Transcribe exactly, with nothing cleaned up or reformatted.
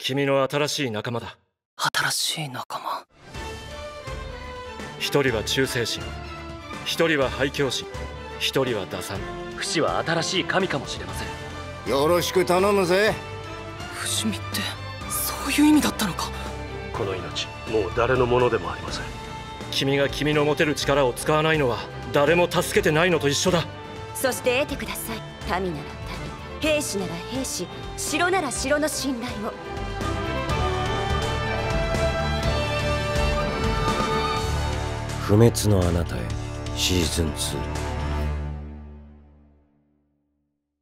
君の新しい仲間だ。 新しい仲間。 一人は忠誠心、一人は廃墟心、一人は打算。 フシは新しい神かもしれません。 よろしく頼むぜ。 不死身ってそういう意味だったのか。 この命もう誰のものでもありません。 君が君の持てる力を使わないのは誰も助けてないのと一緒だ。 そして得てください。民なら民、兵士なら兵士、城なら城の信頼を。 不滅のあなたへシーズンツー。